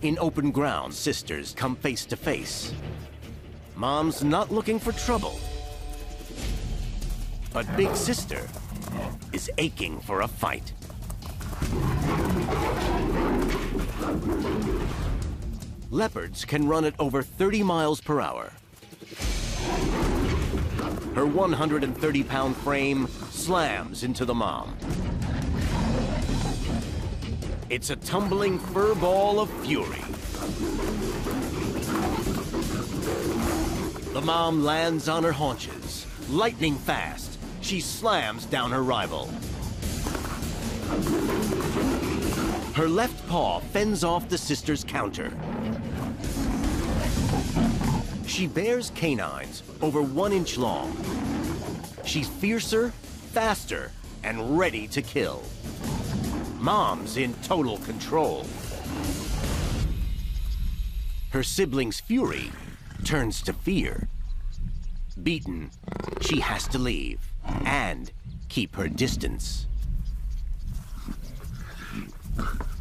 In open ground, sisters come face to face. Mom's not looking for trouble. But Big Sister is aching for a fight. Leopards can run at over 30 miles per hour. Her 130-pound frame slams into the mom. It's a tumbling fur ball of fury. The mom lands on her haunches. Lightning fast, she slams down her rival. Her left paw fends off the sister's counter. She bears canines over 1 inch long. She's fiercer, faster, and ready to kill. Mom's in total control. Her sibling's fury turns to fear. Beaten, she has to leave and keep her distance.